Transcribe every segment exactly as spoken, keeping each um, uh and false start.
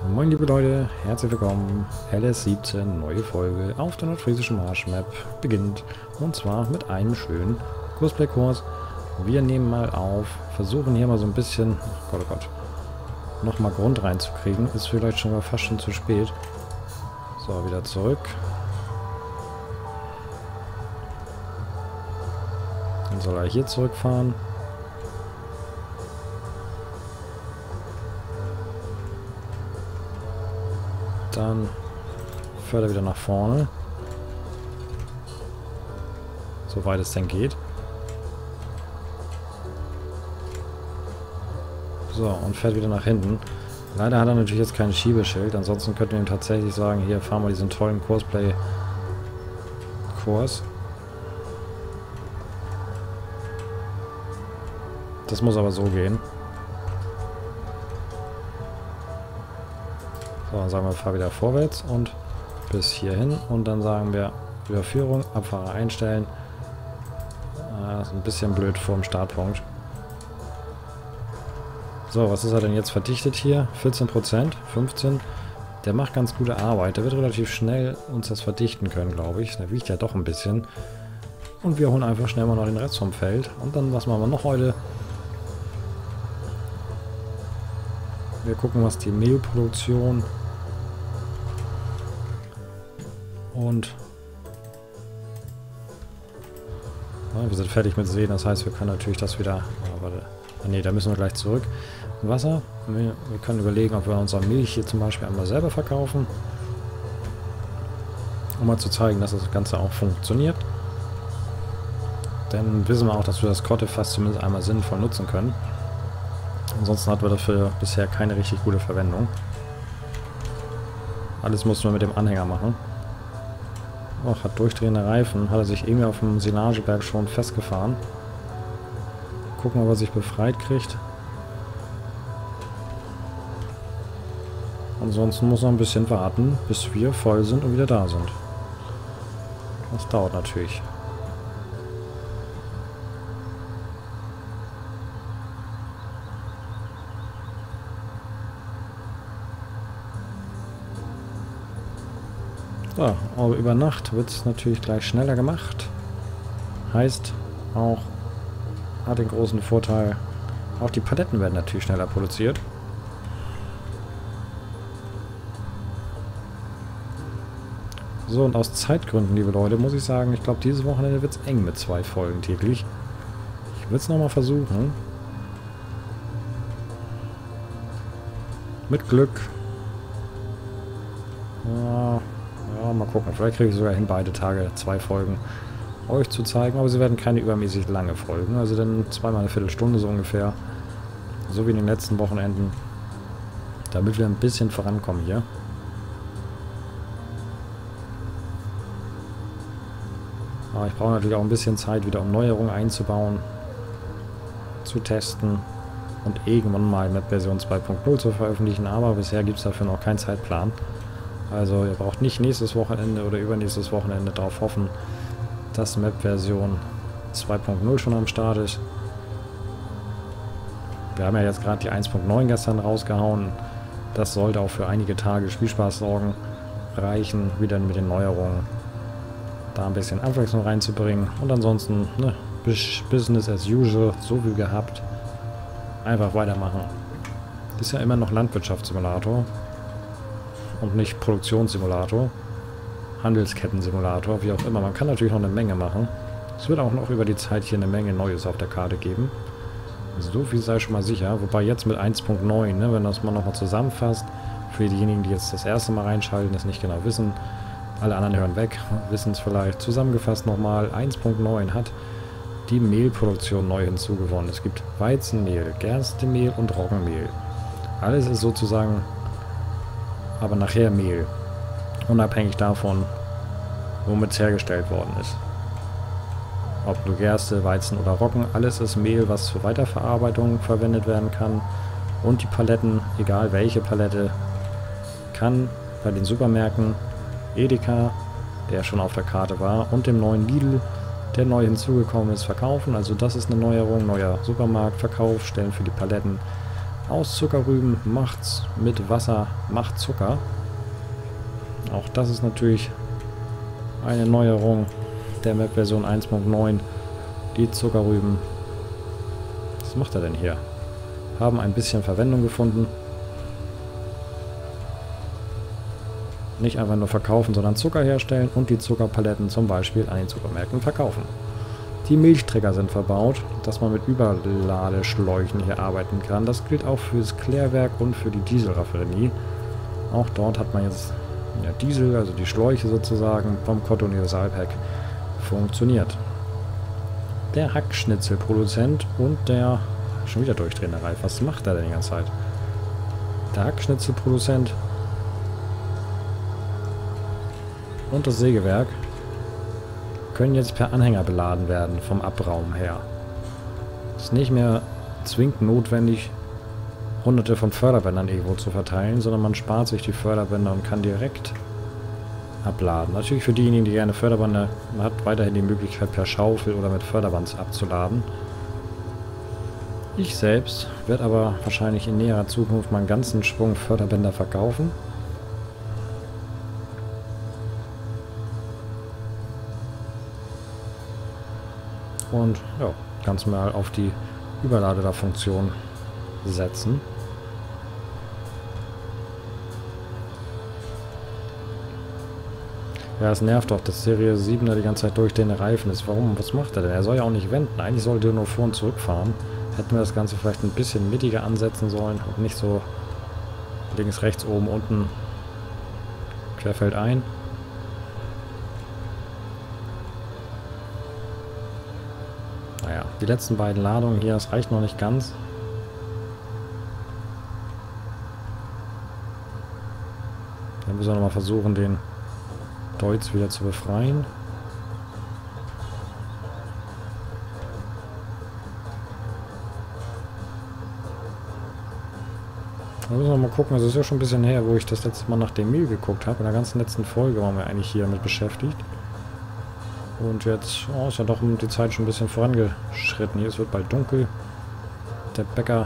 Moin liebe Leute, herzlich willkommen. L S siebzehn, neue Folge auf der nordfriesischen Marschmap beginnt. Und zwar mit einem schönen Cosplay-Kurs. Wir nehmen mal auf, versuchen hier mal so ein bisschen, oh Gott, oh Gott, nochmal Grund reinzukriegen. Ist vielleicht schon mal fast schon zu spät. So, wieder zurück. Dann soll er hier zurückfahren. Dann fährt er wieder nach vorne. Soweit es denn geht. So, und fährt wieder nach hinten. Leider hat er natürlich jetzt kein Schiebeschild. Ansonsten könnten wir ihm tatsächlich sagen, hier fahren wir diesen tollen Cosplay-Kurs. Das muss aber so gehen. So, dann sagen wir, fahr wieder vorwärts und bis hierhin. Und dann sagen wir, Überführung, Abfahrer einstellen. Ah, ist ein bisschen blöd vor dem Startpunkt. So, was ist er denn jetzt verdichtet hier? vierzehn Prozent, fünfzehn. Der macht ganz gute Arbeit. Der wird relativ schnell uns das verdichten können, glaube ich. Der wiegt ja doch ein bisschen. Und wir holen einfach schnell mal noch den Rest vom Feld. Und dann, was machen wir noch heute? Wir gucken, was die Mehlproduktion und ja, wir sind fertig mit Seen, das heißt, wir können natürlich das wieder, oh, warte, ne, da müssen wir gleich zurück. Wasser, wir, wir können überlegen, ob wir unsere Milch hier zum Beispiel einmal selber verkaufen, um mal zu zeigen, dass das Ganze auch funktioniert. Denn wissen wir auch, dass wir das Kottefass zumindest einmal sinnvoll nutzen können. Ansonsten hatten wir dafür bisher keine richtig gute Verwendung. Alles mussten wir mit dem Anhänger machen. Och, hat durchdrehende Reifen. Hat er sich irgendwie auf dem Silageberg schon festgefahren. Gucken, ob er sich befreit kriegt. Ansonsten muss er ein bisschen warten, bis wir voll sind und wieder da sind. Das dauert natürlich. So, aber über Nacht wird es natürlich gleich schneller gemacht. Heißt auch, hat den großen Vorteil, auch die Paletten werden natürlich schneller produziert. So, und aus Zeitgründen, liebe Leute, muss ich sagen, ich glaube, dieses Wochenende wird es eng mit zwei Folgen täglich. Ich will es nochmal versuchen. Mit Glück. Ja. Ja, mal gucken. Vielleicht kriege ich sogar hin, beide Tage zwei Folgen euch zu zeigen. Aber sie werden keine übermäßig lange Folgen. Also dann zweimal eine Viertelstunde so ungefähr. So wie in den letzten Wochenenden. Damit wir ein bisschen vorankommen hier. Aber ich brauche natürlich auch ein bisschen Zeit wieder, um Neuerungen einzubauen. Zu testen. Und irgendwann mal Map Version zwei Punkt null zu veröffentlichen. Aber bisher gibt es dafür noch keinen Zeitplan. Also ihr braucht nicht nächstes Wochenende oder übernächstes Wochenende darauf hoffen, dass Map-Version zwei Punkt null schon am Start ist. Wir haben ja jetzt gerade die eins Punkt neun gestern rausgehauen. Das sollte auch für einige Tage Spielspaß sorgen, reichen, wieder mit den Neuerungen da ein bisschen Abwechslung reinzubringen. Und ansonsten, ne, Business as usual, so wie gehabt, einfach weitermachen. Das ist ja immer noch Landwirtschaftssimulator. Und nicht Produktionssimulator, Handelsketten-Simulator, wie auch immer. Man kann natürlich noch eine Menge machen. Es wird auch noch über die Zeit hier eine Menge Neues auf der Karte geben. So viel sei schon mal sicher. Wobei jetzt mit eins Punkt neun, ne, wenn das mal nochmal zusammenfasst, für diejenigen, die jetzt das erste Mal reinschalten, das nicht genau wissen, alle anderen hören weg, wissen es vielleicht. Zusammengefasst nochmal, eins Punkt neun hat die Mehlproduktion neu hinzugewonnen. Es gibt Weizenmehl, Gerstemehl und Roggenmehl. Alles ist sozusagen aber nachher Mehl. Unabhängig davon, womit es hergestellt worden ist. Ob nur Gerste, Weizen oder Roggen, alles ist Mehl, was zur Weiterverarbeitung verwendet werden kann. Und die Paletten, egal welche Palette, kann bei den Supermärkten Edeka, der schon auf der Karte war, und dem neuen Lidl, der neu hinzugekommen ist, verkaufen. Also das ist eine Neuerung, neuer Supermarktverkauf, Stellen für die Paletten. Aus Zuckerrüben macht's mit Wasser, macht Zucker. Auch das ist natürlich eine Neuerung der Map-Version eins Punkt neun. Die Zuckerrüben, was macht er denn hier? Haben ein bisschen Verwendung gefunden. Nicht einfach nur verkaufen, sondern Zucker herstellen und die Zuckerpaletten zum Beispiel an den Supermärkten verkaufen. Die Milchträger sind verbaut, dass man mit Überladeschläuchen hier arbeiten kann. Das gilt auch für das Klärwerk und für die Dieselraffinerie. Auch dort hat man jetzt ja, Diesel, also die Schläuche sozusagen vom Cotto Universalpack funktioniert. Der Hackschnitzelproduzent und der... Schon wieder durchdrehende Reif. Was macht er denn die ganze Zeit? Der Hackschnitzelproduzent und das Sägewerk können jetzt per Anhänger beladen werden vom Abraum her. Es ist nicht mehr zwingend notwendig, hunderte von Förderbändern irgendwo zu verteilen, sondern man spart sich die Förderbänder und kann direkt abladen. Natürlich für diejenigen, die gerne Förderbänder, man hat weiterhin die Möglichkeit per Schaufel oder mit Förderband abzuladen. Ich selbst werde aber wahrscheinlich in näherer Zukunft meinen ganzen Schwung Förderbänder verkaufen. Und ja, ganz mal auf die Überladefunktion setzen. Ja, es nervt doch, dass Serie sieben da die ganze Zeit durch den Reifen ist. Warum? Was macht er denn? Er soll ja auch nicht wenden. Eigentlich sollte er nur vor und zurück fahren. Hätten wir das Ganze vielleicht ein bisschen mittiger ansetzen sollen und nicht so links, rechts, oben, unten querfeldein. Naja, die letzten beiden Ladungen hier, das reicht noch nicht ganz. Dann müssen wir nochmal versuchen, den Deutz wieder zu befreien. Da müssen wir mal gucken, es ist ja schon ein bisschen her, wo ich das letzte Mal nach dem Mehl geguckt habe. In der ganzen letzten Folge waren wir eigentlich hier mit beschäftigt. Und jetzt oh, ist ja doch die Zeit schon ein bisschen vorangeschritten. Hier, es wird bald dunkel. Der Bäcker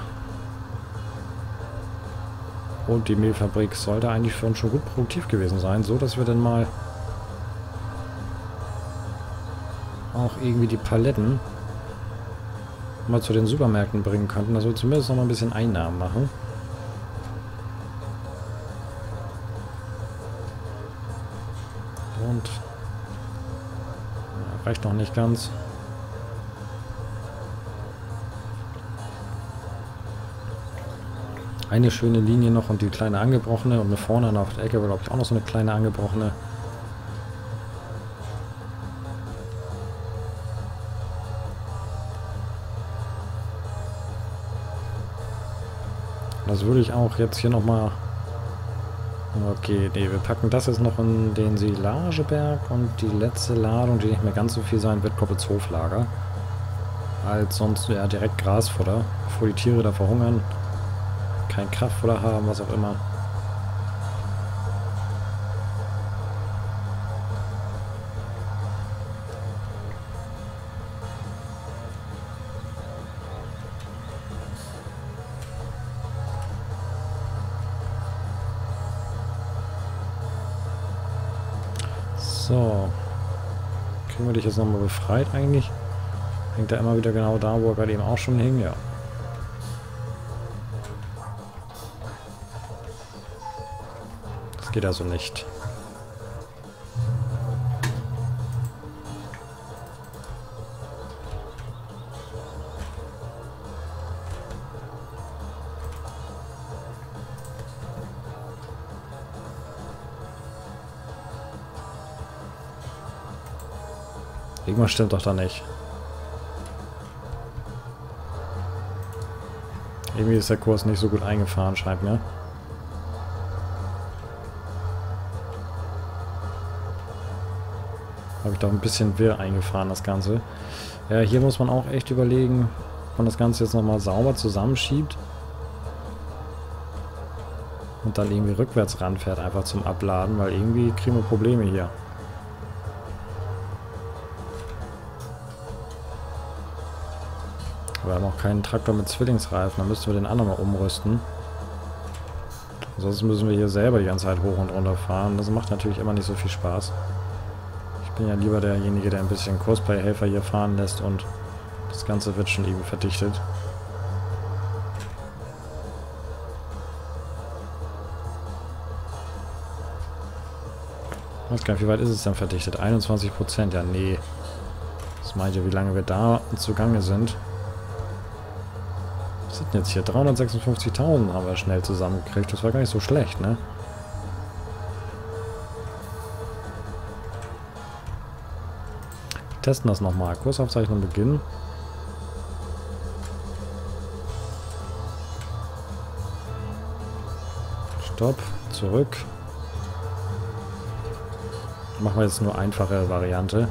und die Mehlfabrik sollte eigentlich für uns schon gut produktiv gewesen sein, so dass wir dann mal auch irgendwie die Paletten mal zu den Supermärkten bringen könnten, dass wir zumindest noch mal ein bisschen Einnahmen machen. Und ja, reicht noch nicht ganz. Eine schöne Linie noch und die kleine angebrochene und eine vorne auf der Ecke war, glaube ich, auch noch so eine kleine angebrochene. Das würde ich auch jetzt hier nochmal... Okay, nee, wir packen das jetzt noch in den Silageberg und die letzte Ladung, die nicht mehr ganz so viel sein wird, kommt ins Hoflager. Als sonst ja direkt Grasfutter, bevor die Tiere da verhungern, kein Kraftfutter haben, was auch immer. So. Kriegen wir dich jetzt nochmal befreit eigentlich? Hängt er immer wieder genau da, wo er gerade eben auch schon hing? Ja. Das geht also nicht. Irgendwas stimmt doch da nicht. Irgendwie ist der Kurs nicht so gut eingefahren, scheint mir. Habe ich doch ein bisschen wirr eingefahren, das Ganze. Ja, hier muss man auch echt überlegen, ob man das Ganze jetzt nochmal sauber zusammenschiebt. Und dann irgendwie rückwärts ranfährt, einfach zum Abladen, weil irgendwie kriegen wir Probleme hier. Wir haben auch keinen Traktor mit Zwillingsreifen, da müssten wir den anderen mal umrüsten. Ansonsten müssen wir hier selber die ganze Zeit hoch und runter fahren. Das macht natürlich immer nicht so viel Spaß. Ich bin ja lieber derjenige, der ein bisschen Cosplay-Helfer hier fahren lässt und das Ganze wird schon eben verdichtet. Ich weiß gar nicht, wie weit ist es denn verdichtet? einundzwanzig Prozent, ja nee. Das meint ihr, wie lange wir da zugange sind? Was sind denn jetzt hier? dreihundertsechsundfünfzigtausend haben wir schnell zusammengekriegt. Das war gar nicht so schlecht, ne? Wir testen das nochmal. Kursaufzeichnung beginnen. Stopp. Zurück. Machen wir jetzt nur einfache Variante.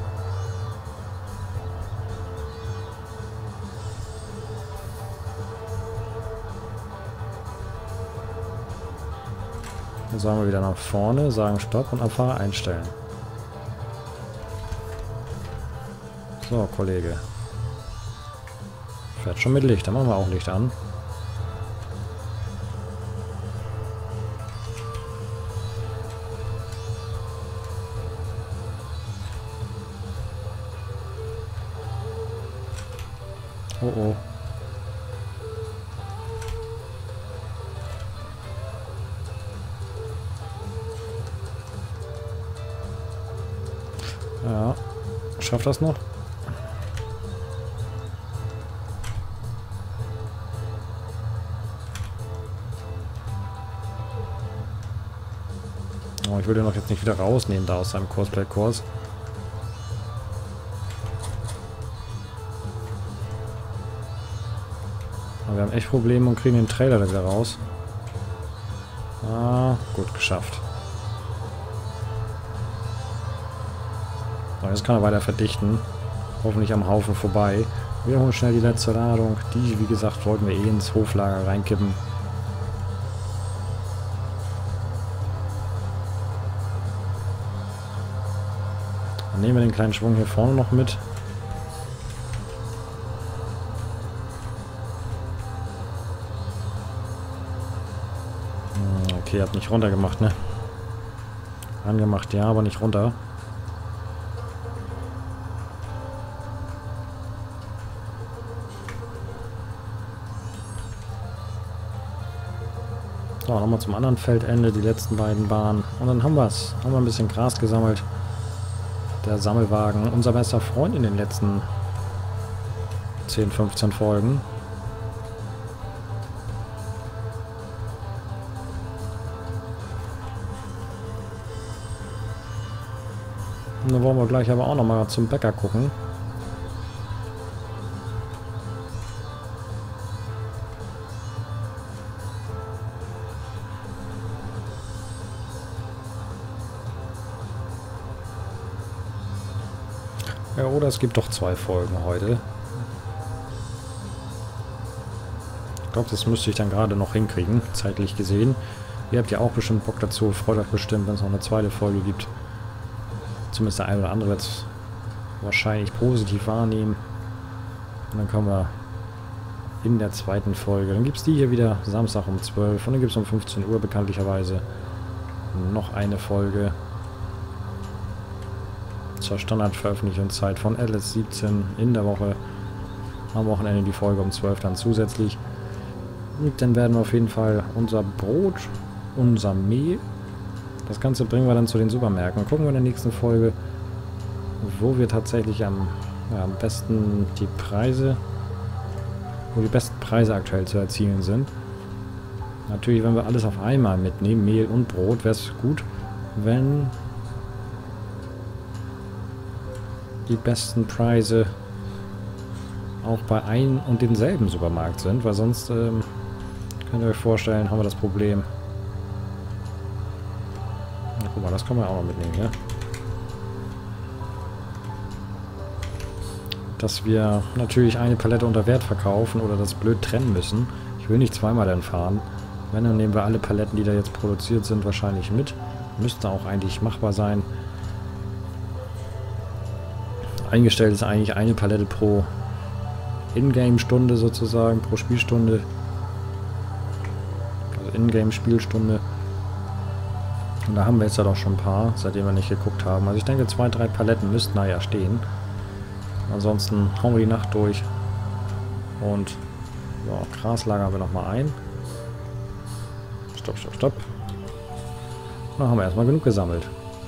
Dann sagen wir wieder nach vorne, sagen Stopp und Abfahrer einstellen. So, Kollege. Fährt schon mit Licht, dann machen wir auch Licht an. Oh oh. Ja, schafft das noch? Oh, ich will den doch jetzt nicht wieder rausnehmen da aus seinem Cosplay-Kurs. Aber wir haben echt Probleme und kriegen den Trailer da wieder raus. Ah, gut, geschafft. So, jetzt kann er weiter verdichten. Hoffentlich am Haufen vorbei. Wir holen schnell die letzte Ladung. Die, wie gesagt, wollten wir eh ins Hoflager reinkippen. Dann nehmen wir den kleinen Schwung hier vorne noch mit. Okay, hat nicht runter gemacht, ne? Angemacht, ja, aber nicht runter. So, nochmal zum anderen Feldende, die letzten beiden Bahnen. Und dann haben wir es. Haben wir ein bisschen Gras gesammelt. Der Sammelwagen, unser bester Freund in den letzten zehn, fünfzehn Folgen. Und dann wollen wir gleich aber auch nochmal zum Bäcker gucken. Ja, oder es gibt doch zwei Folgen heute. Ich glaube, das müsste ich dann gerade noch hinkriegen, zeitlich gesehen. Ihr habt ja auch bestimmt Bock dazu. Freut euch bestimmt, wenn es noch eine zweite Folge gibt. Zumindest der eine oder andere wird es wahrscheinlich positiv wahrnehmen. Und dann kommen wir in der zweiten Folge. Dann gibt es die hier wieder Samstag um zwölf. Und dann gibt es um fünfzehn Uhr bekanntlicherweise noch eine Folge. Zur Standardveröffentlichungszeit von L S siebzehn in der Woche. Am Wochenende die Folge um zwölf dann zusätzlich. Und dann werden wir auf jeden Fall unser Brot, unser Mehl, das Ganze bringen wir dann zu den Supermärkten. Gucken wir in der nächsten Folge, wo wir tatsächlich am, ja, am besten die Preise, wo die besten Preise aktuell zu erzielen sind. Natürlich, wenn wir alles auf einmal mitnehmen, Mehl und Brot, wäre es gut, wenn die besten Preise auch bei ein und denselben Supermarkt sind, weil sonst ähm, könnt ihr euch vorstellen, haben wir das Problem. Na, guck mal, das können wir auch noch mitnehmen, ja? Dass wir natürlich eine Palette unter Wert verkaufen oder das blöd trennen müssen. Ich will nicht zweimal dann fahren. Wenn, dann nehmen wir alle Paletten, die da jetzt produziert sind, wahrscheinlich mit. Müsste auch eigentlich machbar sein. Eingestellt ist eigentlich eine Palette pro Ingame-Stunde sozusagen, pro Spielstunde. Also Ingame-Spielstunde. Und da haben wir jetzt ja doch schon ein paar, seitdem wir nicht geguckt haben. Also ich denke, zwei, drei Paletten müssten da ja stehen. Ansonsten hauen wir die Nacht durch. Und ja, Gras lagern wir nochmal ein. Stopp, stopp, stopp. Und dann haben wir erstmal genug gesammelt.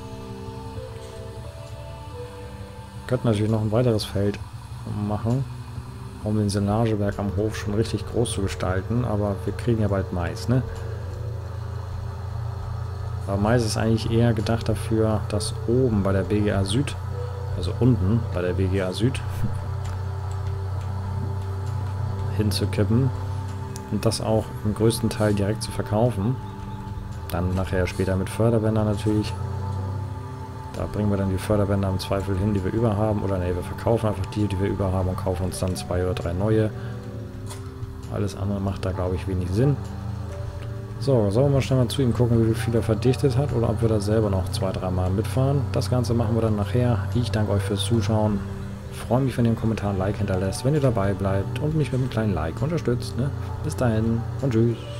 Wir könnten natürlich noch ein weiteres Feld machen, um den Silageberg am Hof schon richtig groß zu gestalten, aber wir kriegen ja bald Mais, ne? Aber Mais ist eigentlich eher gedacht dafür, dass oben bei der B G A Süd, also unten bei der B G A Süd, hinzukippen und das auch im größten Teil direkt zu verkaufen. Dann nachher später mit Förderbändern natürlich. Da bringen wir dann die Förderbänder im Zweifel hin, die wir über haben. Oder ne, wir verkaufen einfach die, die wir über haben und kaufen uns dann zwei oder drei neue. Alles andere macht da, glaube ich, wenig Sinn. So, sollen wir mal schnell mal zu ihm gucken, wie viel er verdichtet hat oder ob wir da selber noch zwei, drei Mal mitfahren. Das Ganze machen wir dann nachher. Ich danke euch fürs Zuschauen. Freue mich, wenn ihr einen Kommentar, ein Like hinterlässt, wenn ihr dabei bleibt und mich mit einem kleinen Like unterstützt. Ne? Bis dahin und tschüss.